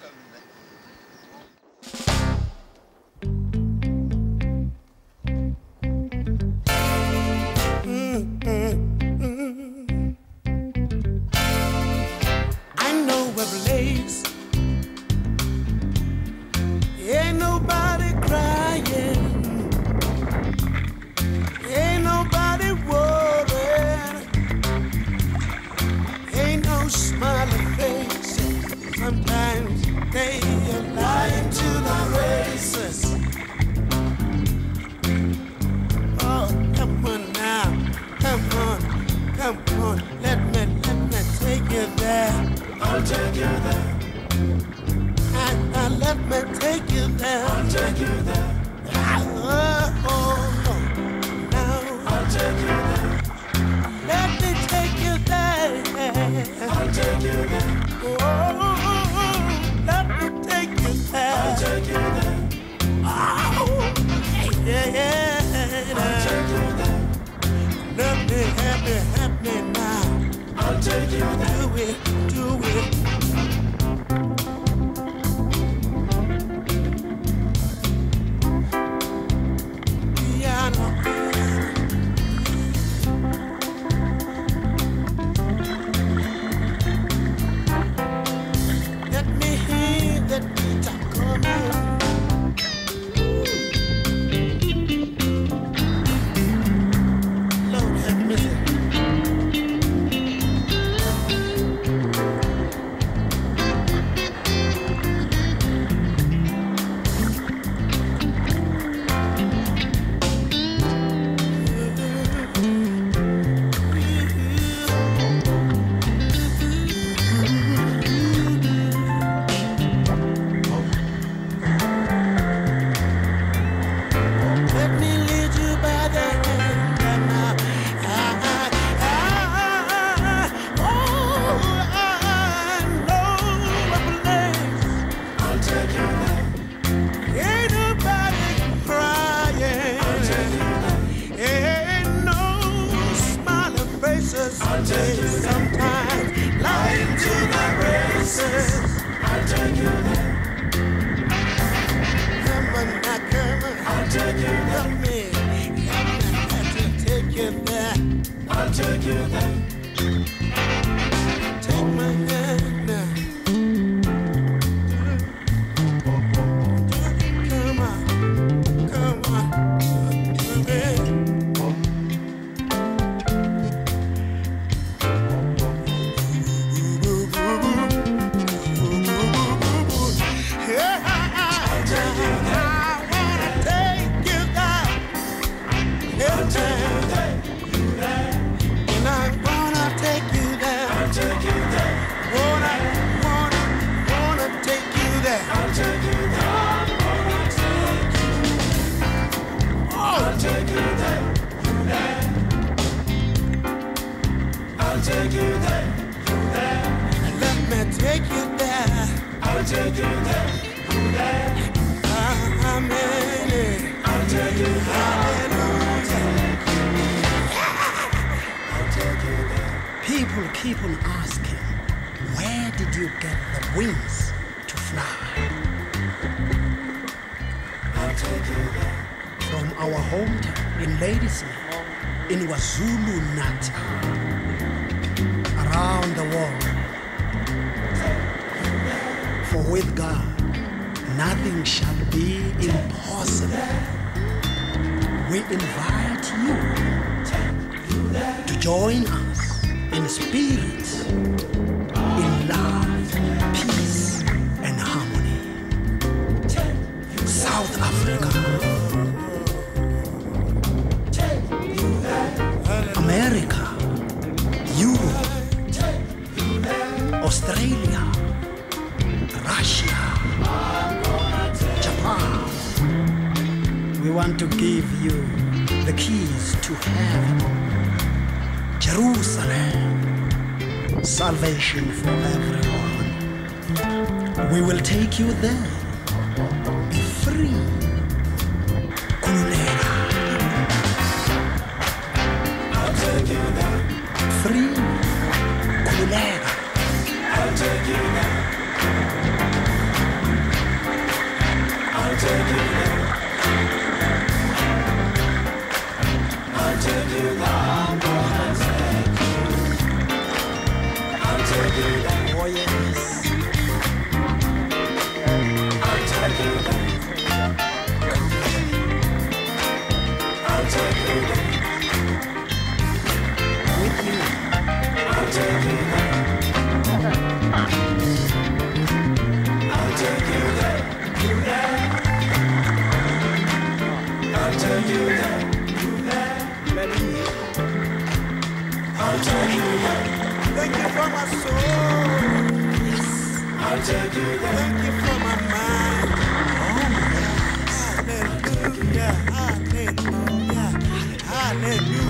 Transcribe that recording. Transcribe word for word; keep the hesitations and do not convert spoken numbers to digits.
People keep on asking, where did you get the wings to fly? I'll take you there. From our hometown in Ladysmith, in KwaZulu Natal, around the world. For with God, nothing shall be impossible. We invite you to join us in spirit, in love, peace, and harmony. South Africa, America, Europe, Australia, Russia, Japan. We want to give you the keys to heaven. Jerusalem, salvation for everyone. We will take you there. Be free. Kulega. I'll take you there. Free. Kulega. I'll take you there. Oh yes. I'll take you there. I'll take you there. With you. I'll take you there. I'll take you there. You there. I'll take you there. You there. Let me hear. I'll take you there. Thank you for my soul. Yes. I'll take you there. Thank you for my mind. Oh, yes. Hallelujah. Hallelujah. Hallelujah.